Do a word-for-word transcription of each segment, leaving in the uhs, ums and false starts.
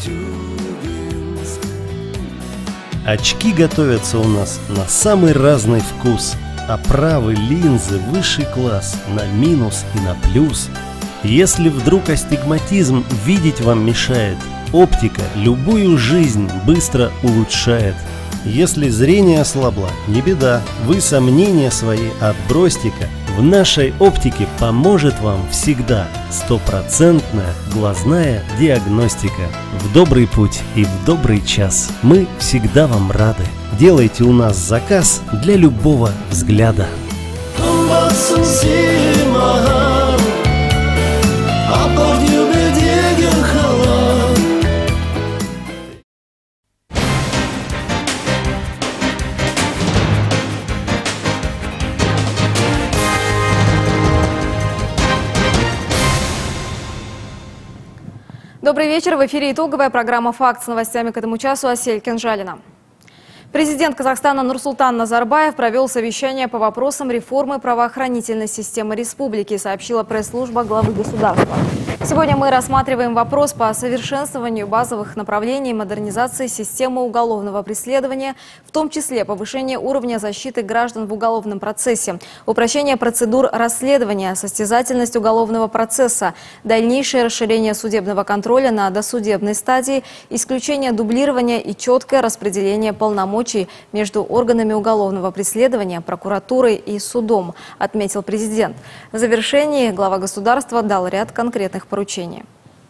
Очки готовятся у нас на самый разный вкус. Оправы, линзы, высший класс, на минус и на плюс. Если вдруг астигматизм видеть вам мешает, оптика любую жизнь быстро улучшает. Если зрение ослабло, не беда, вы сомнения свои отбросьте-ка. В нашей оптике поможет вам всегда стопроцентная глазная диагностика. В добрый путь и в добрый час мы всегда вам рады. Делайте у нас заказ для любого взгляда. Добрый вечер. В эфире итоговая программа «Факт» с новостями к этому часу. Асель Кенжалина. Президент Казахстана Нурсултан Назарбаев провел совещание по вопросам реформы правоохранительной системы республики, сообщила пресс-служба главы государства. Сегодня мы рассматриваем вопрос по совершенствованию базовых направлений модернизации системы уголовного преследования, в том числе повышение уровня защиты граждан в уголовном процессе, упрощение процедур расследования, состязательность уголовного процесса, дальнейшее расширение судебного контроля на досудебной стадии, исключение дублирования и четкое распределение полномочий между органами уголовного преследования, прокуратурой и судом, отметил президент. В завершении глава государства дал ряд конкретных поручений.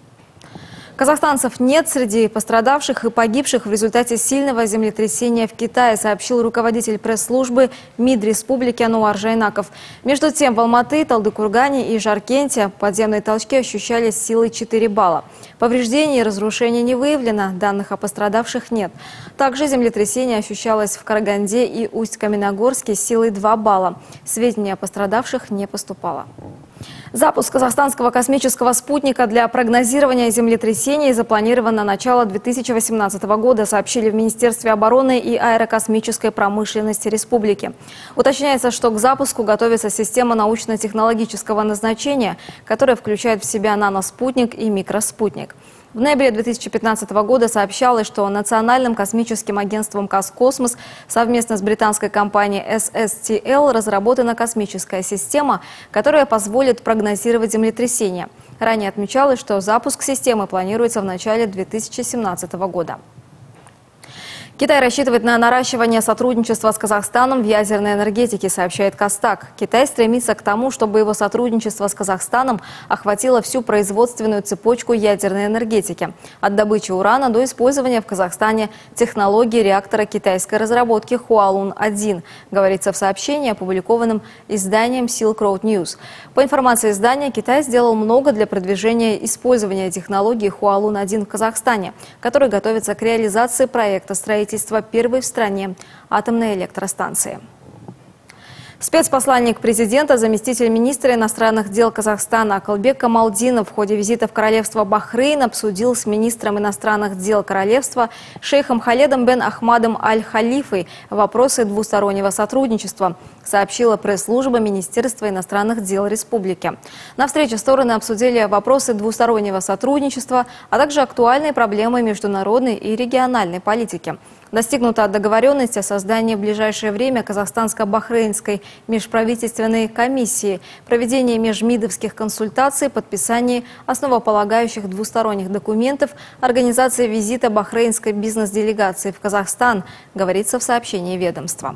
Казахстанцев нет среди пострадавших и погибших в результате сильного землетрясения в Китае, сообщил руководитель пресс-службы МИД республики Ануар Жайнаков. Между тем в Алматы, Талдыкургане и Жаркенте подземные толчки ощущались силой четыре балла. Повреждений и разрушений не выявлено, данных о пострадавших нет. Также землетрясение ощущалось в Караганде и Усть-Каменогорске силой два балла. Сведения о пострадавших не поступало. Запуск казахстанского космического спутника для прогнозирования землетрясений запланирован на начало две тысячи восемнадцатого года, сообщили в Министерстве обороны и аэрокосмической промышленности республики. Уточняется, что к запуску готовится система научно-технологического назначения, которая включает в себя наноспутник и микроспутник. В ноябре две тысячи пятнадцатого года сообщалось, что Национальным космическим агентством «Казкосмос» совместно с британской компанией эс эс ти эл разработана космическая система, которая позволит прогнозировать землетрясения. Ранее отмечалось, что запуск системы планируется в начале две тысячи семнадцатого года. Китай рассчитывает на наращивание сотрудничества с Казахстаном в ядерной энергетике, сообщает Костак. Китай стремится к тому, чтобы его сотрудничество с Казахстаном охватило всю производственную цепочку ядерной энергетики. От добычи урана до использования в Казахстане технологии реактора китайской разработки Хуалун один, говорится в сообщении, опубликованном изданием Silk Road News. По информации издания, Китай сделал много для продвижения использования технологии Хуалун один в Казахстане, который готовится к реализации проекта строительства первой в стране атомной электростанции. Спецпосланник президента, заместитель министра иностранных дел Казахстана Акылбек Камалдинов в ходе визита в королевство Бахрейн обсудил с министром иностранных дел королевства шейхом Халедом бен Ахмадом Аль-Халифой вопросы двустороннего сотрудничества, сообщила пресс-служба Министерства иностранных дел республики. На встрече стороны обсудили вопросы двустороннего сотрудничества, а также актуальные проблемы международной и региональной политики. Достигнута договоренность о создании в ближайшее время казахстанско-бахрейнской межправительственной комиссии, проведении межмидовских консультаций, подписании основополагающих двусторонних документов, организации визита бахрейнской бизнес-делегации в Казахстан, говорится в сообщении ведомства.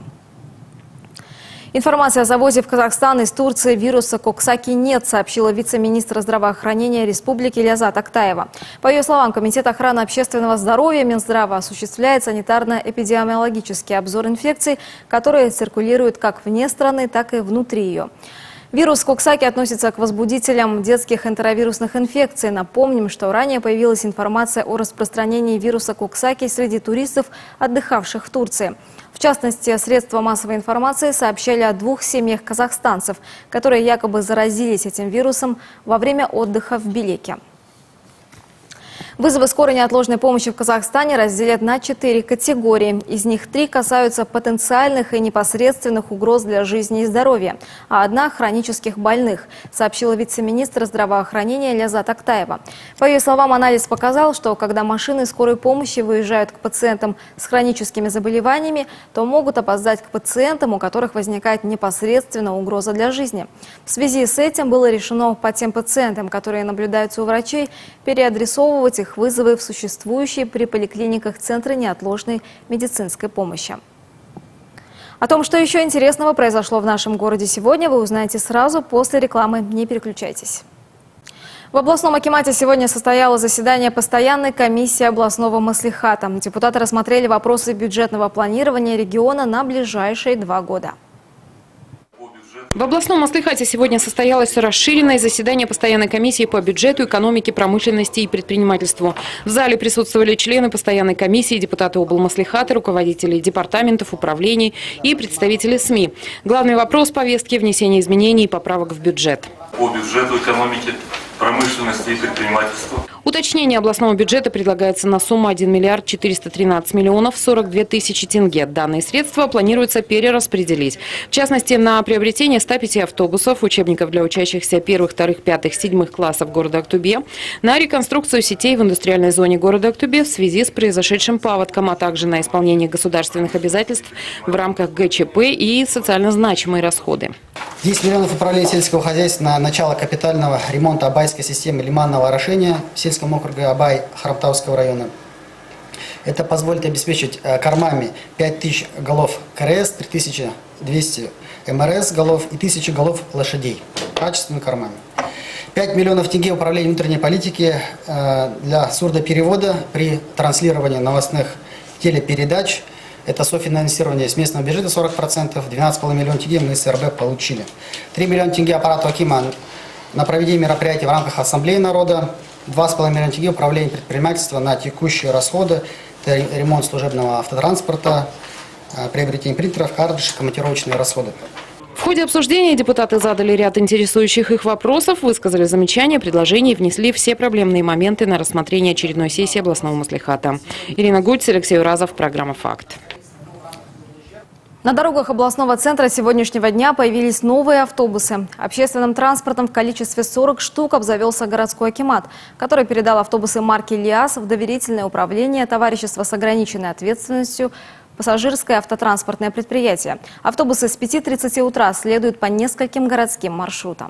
Информации о завозе в Казахстан из Турции вируса Коксаки нет, сообщила вице-министр здравоохранения республики Лязат Актаева. По ее словам, Комитет охраны общественного здоровья Минздрава осуществляет санитарно-эпидемиологический обзор инфекций, которые циркулируют как вне страны, так и внутри ее. Вирус Коксаки относится к возбудителям детских энтеровирусных инфекций. Напомним, что ранее появилась информация о распространении вируса Коксаки среди туристов, отдыхавших в Турции. В частности, средства массовой информации сообщали о двух семьях казахстанцев, которые якобы заразились этим вирусом во время отдыха в Белеке. Вызовы скорой неотложной помощи в Казахстане разделят на четыре категории. Из них три касаются потенциальных и непосредственных угроз для жизни и здоровья, а одна – хронических больных, сообщила вице-министр здравоохранения Ляззат Актаева. По ее словам, анализ показал, что когда машины скорой помощи выезжают к пациентам с хроническими заболеваниями, то могут опоздать к пациентам, у которых возникает непосредственно угроза для жизни. В связи с этим было решено по тем пациентам, которые наблюдаются у врачей, переадресовывать их вызовы в существующие при поликлиниках центры неотложной медицинской помощи. О том, что еще интересного произошло в нашем городе сегодня, вы узнаете сразу после рекламы. Не переключайтесь. В областном акимате сегодня состоялось заседание постоянной комиссии областного маслихата. Депутаты рассмотрели вопросы бюджетного планирования региона на ближайшие два года. В областном маслихате сегодня состоялось расширенное заседание постоянной комиссии по бюджету, экономике, промышленности и предпринимательству. В зале присутствовали члены постоянной комиссии, депутаты облмаслихата, руководители департаментов, управлений и представители СМИ. Главный вопрос повестки – внесение изменений и поправок в бюджет. По бюджету, экономике, промышленности и предпринимательству. Уточнение областного бюджета предлагается на сумму один миллиард четыреста тринадцать миллионов сорок две тысячи тенге. Данные средства планируется перераспределить. В частности, на приобретение ста пяти автобусов, учебников для учащихся первых, вторых, пятых, седьмых классов города Актобе, на реконструкцию сетей в индустриальной зоне города Актобе в связи с произошедшим паводком, а также на исполнение государственных обязательств в рамках ГЧП и социально значимые расходы. десять миллионов управления сельского хозяйства на начало капитального ремонта Абайской системы лиманного орошения в сельском округе Абай Храмтауского района. Это позволит обеспечить кормами пять тысяч голов КРС, три тысячи двести МРС голов и тысячу голов лошадей. Качественными кормами. пять миллионов тенге управления внутренней политики для сурдоперевода при транслировании новостных телепередач. Это софинансирование с местного бюджета сорок процентов, двенадцать с половиной миллионов тенге мы с РБ получили. три миллиона тенге аппарату Акима на проведение мероприятий в рамках Ассамблеи народа, два с половиной миллиона тенге управление предпринимательства на текущие расходы, это ремонт служебного автотранспорта, приобретение принтеров, карточек, командировочные расходы. В ходе обсуждения депутаты задали ряд интересующих их вопросов, высказали замечания, предложения и внесли все проблемные моменты на рассмотрение очередной сессии областного маслихата. Ирина Гудь, Алексей Уразов, программа «Факт». На дорогах областного центра сегодняшнего дня появились новые автобусы. Общественным транспортом в количестве сорок штук обзавелся городской акимат, который передал автобусы марки «Лиас» в доверительное управление товарищества с ограниченной ответственностью «Пассажирское автотранспортное предприятие». Автобусы с пяти тридцати утра следуют по нескольким городским маршрутам.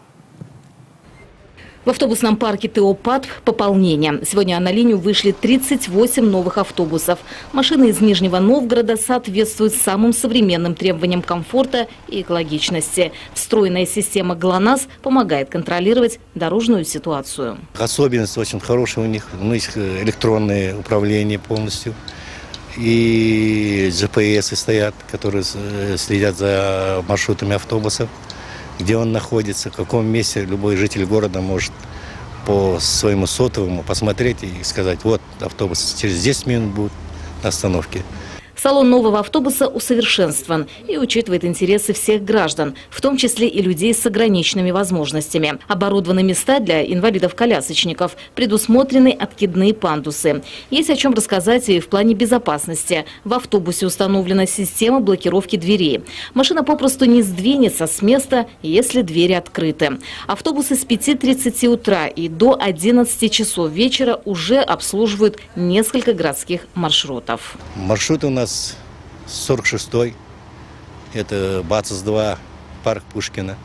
В автобусном парке ТО ПАТ пополнение. Сегодня на линию вышли тридцать восемь новых автобусов. Машины из Нижнего Новгорода соответствуют самым современным требованиям комфорта и экологичности. Встроенная система ГЛОНАСС помогает контролировать дорожную ситуацию. Особенность очень хорошая у них. У них электронное управление полностью. И джи пи эс стоят, которые следят за маршрутами автобусов. Где он находится, в каком месте любой житель города может по своему сотовому посмотреть и сказать, вот автобус через десять минут будет на остановке. Салон нового автобуса усовершенствован и учитывает интересы всех граждан, в том числе и людей с ограниченными возможностями. Оборудованы места для инвалидов-колясочников, предусмотрены откидные пандусы. Есть о чем рассказать и в плане безопасности. В автобусе установлена система блокировки дверей. Машина попросту не сдвинется с места, если двери открыты. Автобусы с пяти тридцати утра и до одиннадцати часов вечера уже обслуживают несколько городских маршрутов. Маршруты у нас сорок шестой, это БАЦИС два, парк Пушкина.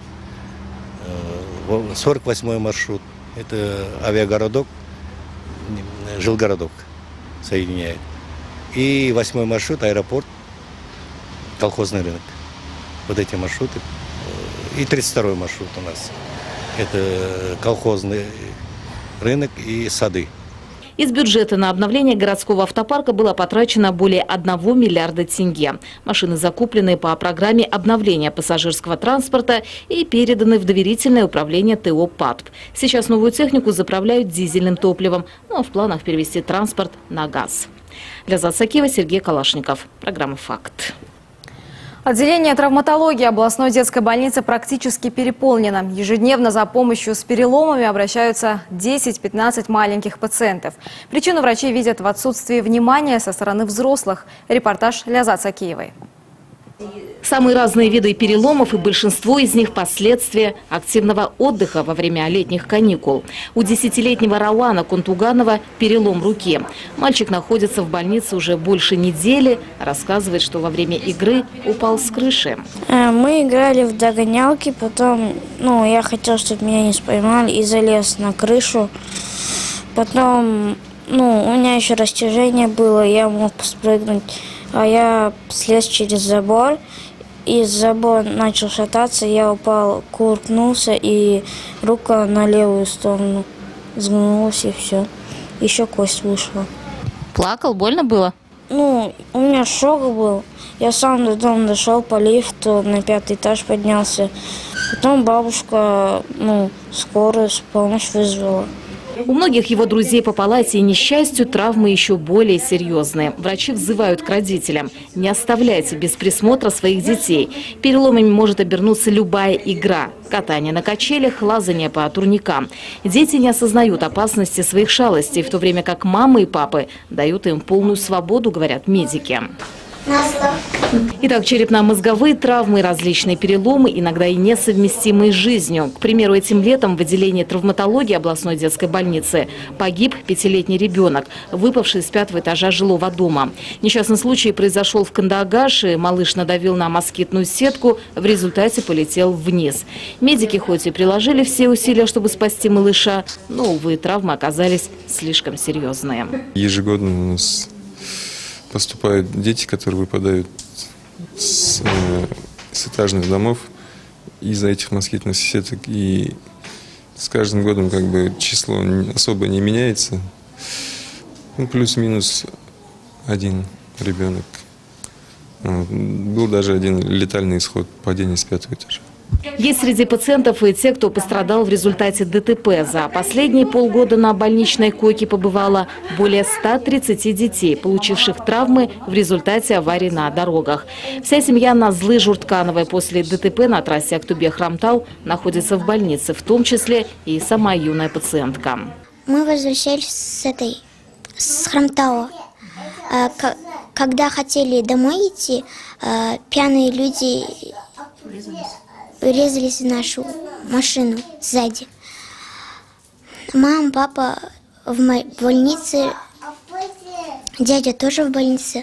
сорок восьмой маршрут, это авиагородок, жилгородок соединяет. И восьмой маршрут, аэропорт, колхозный рынок. Вот эти маршруты. И тридцать второй маршрут у нас, это колхозный рынок и сады. Из бюджета на обновление городского автопарка было потрачено более одного миллиарда тенге. Машины закуплены по программе обновления пассажирского транспорта и переданы в доверительное управление ТО ПАТ. Сейчас новую технику заправляют дизельным топливом, но в планах перевести транспорт на газ. Ляззат Сакиева, Сергей Калашников. Программа «Факт». Отделение травматологии областной детской больницы практически переполнено. Ежедневно за помощью с переломами обращаются десять-пятнадцать маленьких пациентов. Причину врачи видят в отсутствии внимания со стороны взрослых. Репортаж Лязат Сакиевой. Самые разные виды переломов, и большинство из них последствия активного отдыха во время летних каникул. У десятилетнего Рауана Кунтуганова перелом руки. Мальчик находится в больнице уже больше недели. Рассказывает, что во время игры упал с крыши. Мы играли в догонялки, потом ну, я хотел, чтобы меня не споймали, и залез на крышу. Потом ну, у меня еще растяжение было, я мог спрыгнуть. А я слез через забор, и забор начал шататься, я упал, кувыркнулся, и рука на левую сторону сгнулась, и все. Еще кость вышла. Плакал? Больно было? Ну, у меня шок был. Я сам до дома дошел по лифту, на пятый этаж поднялся. Потом бабушка, ну, скорую помощь вызвала. У многих его друзей по палате и несчастью травмы еще более серьезные. Врачи взывают к родителям: не оставляйте без присмотра своих детей. Переломами может обернуться любая игра. Катание на качелях, лазание по турникам. Дети не осознают опасности своих шалостей, в то время как мамы и папы дают им полную свободу, говорят медики. Итак, черепно-мозговые травмы, различные переломы, иногда и несовместимые с жизнью. К примеру, этим летом в отделении травматологии областной детской больницы погиб пятилетний ребенок, выпавший с пятого этажа жилого дома. Несчастный случай произошел в Кандаагаше. Малыш надавил на москитную сетку, в результате полетел вниз. Медики хоть и приложили все усилия, чтобы спасти малыша, но, увы, травмы оказались слишком серьезные. Ежегодно у нас поступают дети, которые выпадают с, э, с этажных домов из-за этих москитных сеток. И с каждым годом как бы число особо не меняется. Ну, плюс-минус один ребенок. Вот. Был даже один летальный исход, падения с пятого этажа. Есть среди пациентов и те, кто пострадал в результате ДТП. За последние полгода на больничной койке побывало более ста тридцати детей, получивших травмы в результате аварий на дорогах. Вся семья Назлы Журткановой после ДТП на трассе Актубе-Хромтау находится в больнице, в том числе и сама юная пациентка. Мы возвращались с этой, с Хромтау. Когда хотели домой идти, пьяные люди врезались в нашу машину сзади. Мама, папа в больнице, дядя тоже в больнице.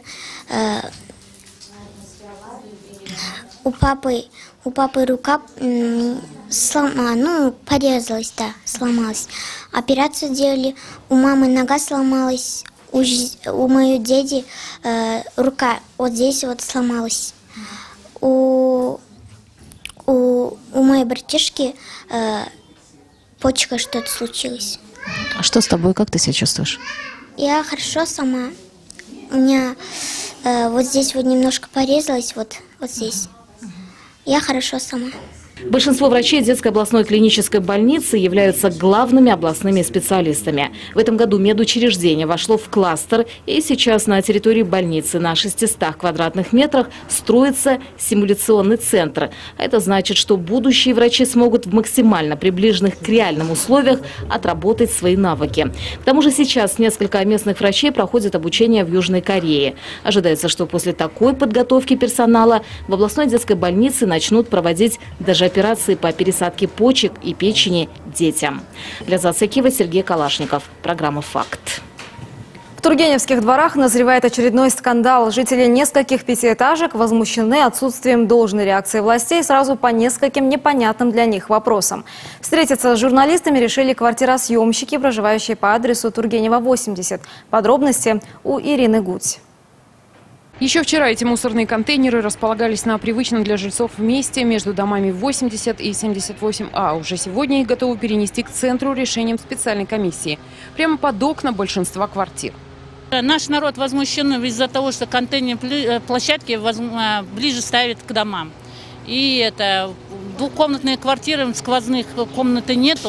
У папы, у папы рука сломалась, ну, порезалась, да, сломалась. Операцию делали, у мамы нога сломалась, у, у моего дяди э, рука вот здесь вот сломалась. У У, у моей братишки э, почка что-то случилось. А что с тобой? Как ты себя чувствуешь? Я хорошо сама. У меня э, вот здесь вот немножко порезалось, вот, вот здесь. Я хорошо сама. Большинство врачей детской областной клинической больницы являются главными областными специалистами. В этом году медучреждение вошло в кластер, и сейчас на территории больницы на шестистах квадратных метрах строится симуляционный центр. Это значит, что будущие врачи смогут в максимально приближенных к реальным условиях отработать свои навыки. К тому же сейчас несколько местных врачей проходят обучение в Южной Корее. Ожидается, что после такой подготовки персонала в областной детской больнице начнут проводить даже операции по пересадке почек и печени детям. Лязат Сакиева, Сергей Калашников. Программа «Факт». В Тургеневских дворах назревает очередной скандал. Жители нескольких пятиэтажек возмущены отсутствием должной реакции властей сразу по нескольким непонятным для них вопросам. Встретиться с журналистами решили квартиросъемщики, проживающие по адресу Тургенева, восемьдесят. Подробности у Ирины Гудь. Еще вчера эти мусорные контейнеры располагались на привычном для жильцов месте между домами восемьдесят и семьдесят восемь А. Уже сегодня их готовы перенести к центру решением специальной комиссии. Прямо под окна большинства квартир. Наш народ возмущен из-за того, что контейнерные площадки ближе ставят к домам. И это двухкомнатные квартиры, сквозных комнаты нету.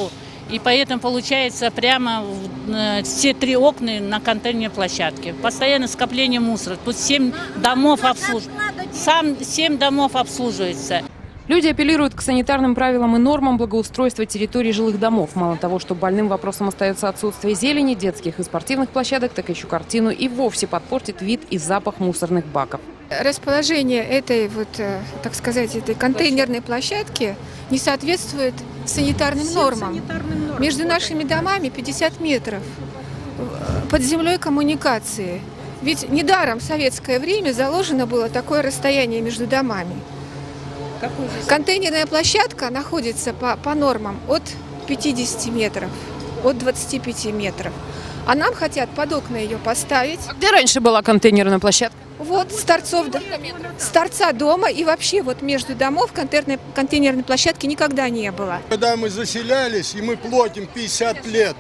И поэтому получается прямо все три окна на контейнерной площадке. Постоянно скопление мусора. Тут семь домов обслуживается. Сам семь домов обслуживается. Люди апеллируют к санитарным правилам и нормам благоустройства территорий жилых домов. Мало того, что больным вопросом остается отсутствие зелени, детских и спортивных площадок, так еще картину и вовсе подпортит вид и запах мусорных баков. Расположение этой, вот, так сказать, этой контейнерной площадки не соответствует санитарным нормам. санитарным нормам. Между нашими домами пятьдесят метров. Под землей коммуникации. Ведь недаром в советское время заложено было такое расстояние между домами. Контейнерная площадка находится по, по нормам от пятидесяти метров, от двадцати пяти метров. А нам хотят под окна ее поставить. А где раньше была контейнерная площадка? Вот с торцов, с торца дома и вообще вот между домов контейнерной, контейнерной площадки никогда не было. Когда мы заселялись и мы платим пятьдесят лет,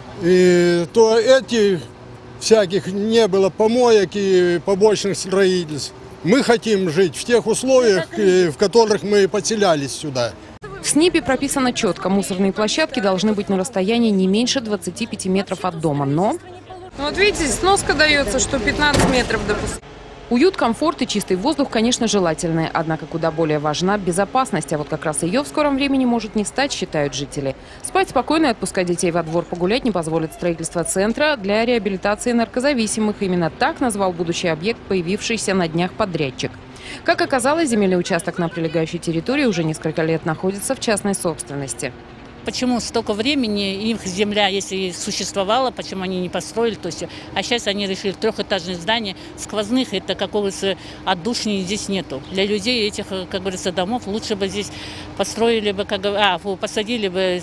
и, то эти всяких не было помоек и побочных строительств. Мы хотим жить в тех условиях, в которых мы поселялись сюда. В СНИПе прописано четко, мусорные площадки должны быть на расстоянии не меньше двадцати пяти метров от дома, но... Ну вот видите, сноска дается, что пятнадцать метров допустим. Уют, комфорт и чистый воздух, конечно, желательны. Однако куда более важна безопасность. А вот как раз ее в скором времени может не стать, считают жители. Спать спокойно и отпускать детей во двор погулять не позволит строительство центра для реабилитации наркозависимых. Именно так назвал будущий объект появившийся на днях подрядчик. Как оказалось, земельный участок на прилегающей территории уже несколько лет находится в частной собственности. Почему столько времени их земля, если существовала, почему они не построили, то есть, а сейчас они решили трехэтажные здания, сквозных, это какого-то отдушника здесь нету. Для людей этих, как говорится, домов лучше бы здесь построили бы, как, а, посадили бы,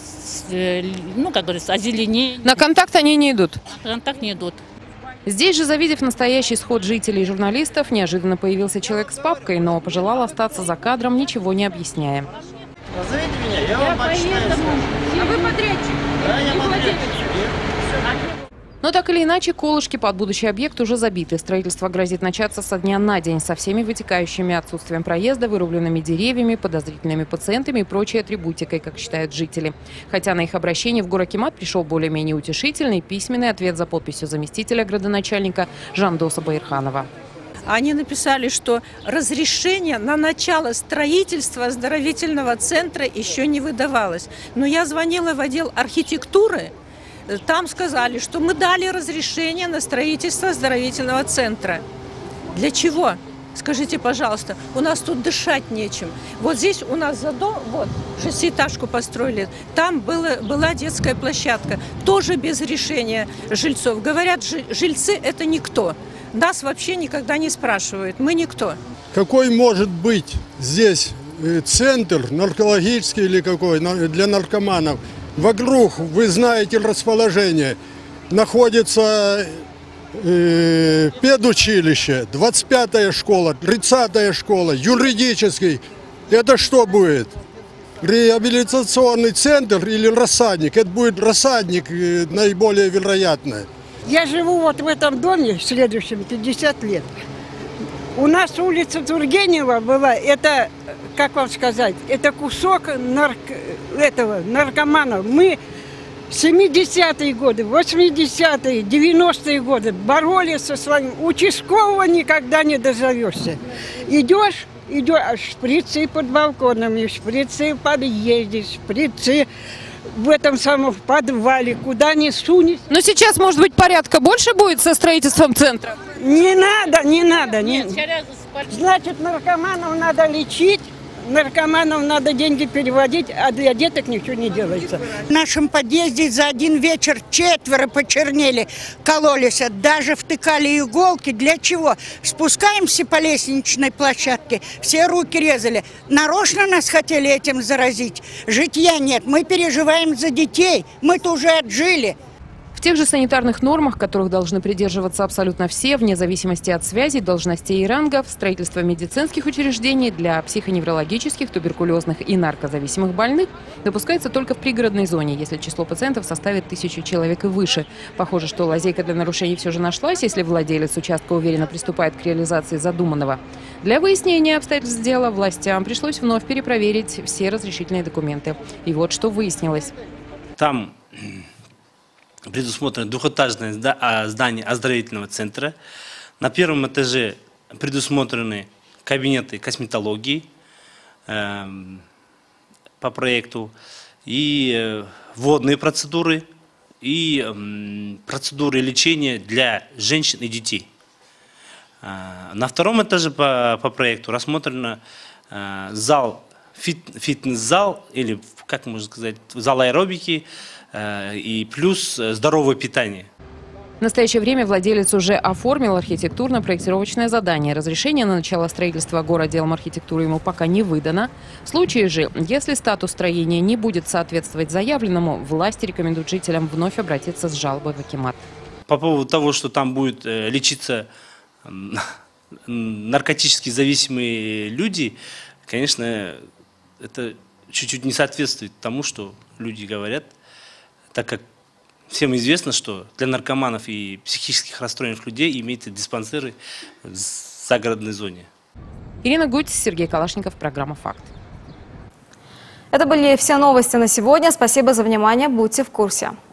ну, как говорится, озеленение. На контакт они не идут? На контакт не идут. Здесь же, завидев настоящий сход жителей и журналистов, неожиданно появился человек с папкой, но пожелал остаться за кадром, ничего не объясняя. Позовите меня, я, я вам почитаю. А вы подрядчик? Да, я подрядчик. Но так или иначе, колышки под будущий объект уже забиты. Строительство грозит начаться со дня на день, со всеми вытекающими отсутствием проезда, вырубленными деревьями, подозрительными пациентами и прочей атрибутикой, как считают жители. Хотя на их обращение в горакимат пришел более-менее утешительный письменный ответ за подписью заместителя градоначальника Жандоса Байырханова. Они написали, что разрешение на начало строительства оздоровительного центра еще не выдавалось. Но я звонила в отдел архитектуры, там сказали, что мы дали разрешение на строительство оздоровительного центра. Для чего? Скажите, пожалуйста, у нас тут дышать нечем. Вот здесь у нас за дом, вот, шестиэтажку построили, там было, была детская площадка, тоже без решения жильцов. Говорят, жильцы – это никто. Нас вообще никогда не спрашивают, мы никто. Какой может быть здесь центр наркологический или какой для наркоманов? Вокруг, вы знаете расположение, находится э, педучилище, двадцать пятая школа, тридцатая школа, юридический. Это что будет? Реабилитационный центр или рассадник? Это будет рассадник э, наиболее вероятно. Я живу вот в этом доме в следующем пятьдесят лет. У нас улица Тургенева была, это, как вам сказать, это кусок нарк... этого, наркоманов. Мы семидесятые годы, восьмидесятые, девяностые годы боролись со своим. Участкового никогда не дозовешься. Идешь, идешь, шприцы под балконами, шприцы в подъезде, шприцы в этом самом подвале, куда ни сунешь. Но сейчас, может быть, порядка больше будет со строительством центра? Не надо, не надо. Не... Нет, Значит, наркоманов надо лечить, наркоманов надо деньги переводить, а для деток ничего не делается. В нашем подъезде за один вечер четверо почернели, кололись, даже втыкали иголки. Для чего? Спускаемся по лестничной площадке, все руки резали. Нарочно нас хотели этим заразить. Житья нет, мы переживаем за детей, мы-то уже отжили. В тех же санитарных нормах, которых должны придерживаться абсолютно все, вне зависимости от связей, должностей и рангов, строительство медицинских учреждений для психоневрологических, туберкулезных и наркозависимых больных допускается только в пригородной зоне, если число пациентов составит тысячу человек и выше. Похоже, что лазейка для нарушений все же нашлась, если владелец участка уверенно приступает к реализации задуманного. Для выяснения обстоятельств дела властям пришлось вновь перепроверить все разрешительные документы. И вот что выяснилось. Там предусмотрено двухэтажное здание оздоровительного центра. На первом этаже предусмотрены кабинеты косметологии э, по проекту, и э, водные процедуры, и э, процедуры лечения для женщин и детей. Э, на втором этаже по, по проекту рассмотрено э, зал, фит, фитнес-зал, или, как можно сказать, зал аэробики, э, и плюс здоровое питание. В настоящее время владелец уже оформил архитектурно-проектировочное задание. Разрешение на начало строительства городделом архитектуры ему пока не выдано. В случае же, если статус строения не будет соответствовать заявленному, власти рекомендуют жителям вновь обратиться с жалобой в акимат. По поводу того, что там будут лечиться наркотически зависимые люди, конечно, это чуть-чуть не соответствует тому, что люди говорят, так как всем известно, что для наркоманов и психических расстроенных людей имеются диспансеры в загородной зоне. Ирина Гуть, Сергей Калашников, программа «Факт». Это были все новости на сегодня. Спасибо за внимание. Будьте в курсе.